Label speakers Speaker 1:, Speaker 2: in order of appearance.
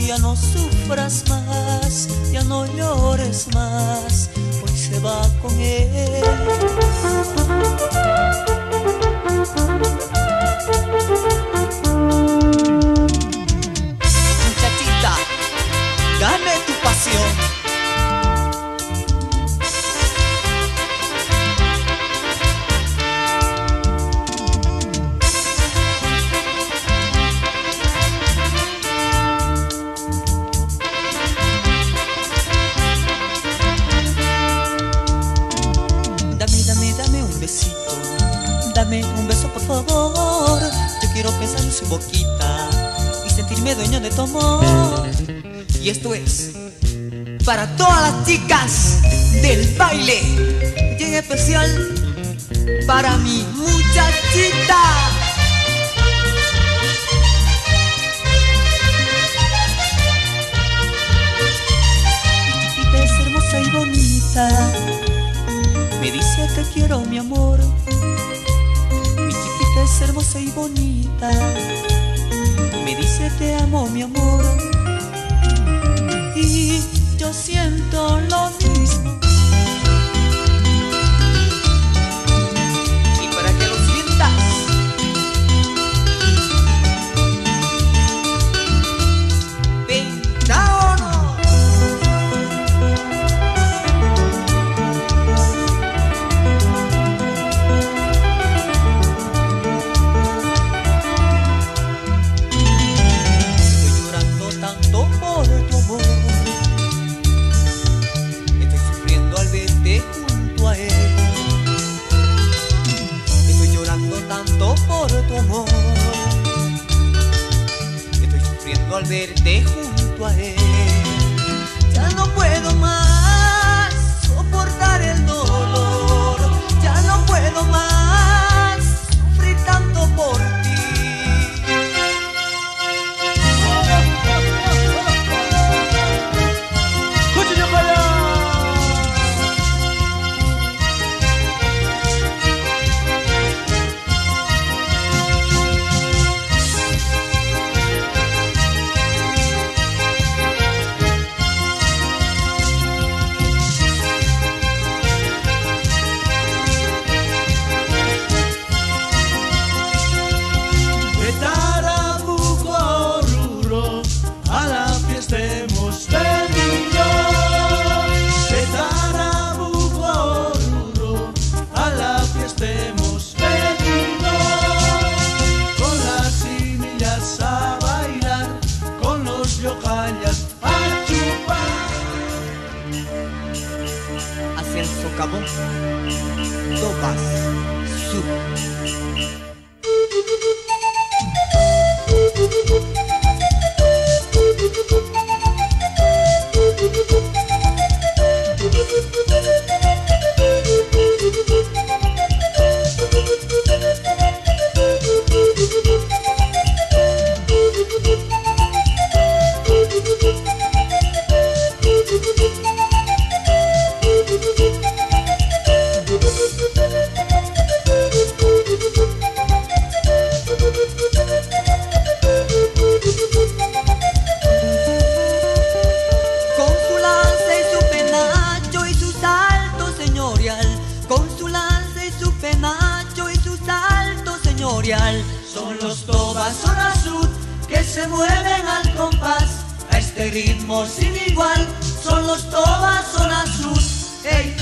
Speaker 1: ya no sufras más, ya no llores más, hoy se va con él. Muchachita, dame tu pasión. Dame un besito, dame un beso por favor. Yo quiero pensar en su boquita y sentirme dueño de tu amor. Y esto es para todas las chicas del baile, y en especial para mi muchachita. Mi chiquita es hermosa y bonita, me dice te quiero mi amor. Mi chiquita es hermosa y bonita, me dice te amo mi amor. Y yo siento lo mismo. Y para que lo sientas, Pentágono. Al verte junto a él, ya no puedo más soportar el dolor, ya no puedo más sufrir tanto por ti. Hacia el socavón, topas, sub. Son los tobas zona sur que se mueven al compás a este ritmo sin igual. Son los tobas zona sur. Hey.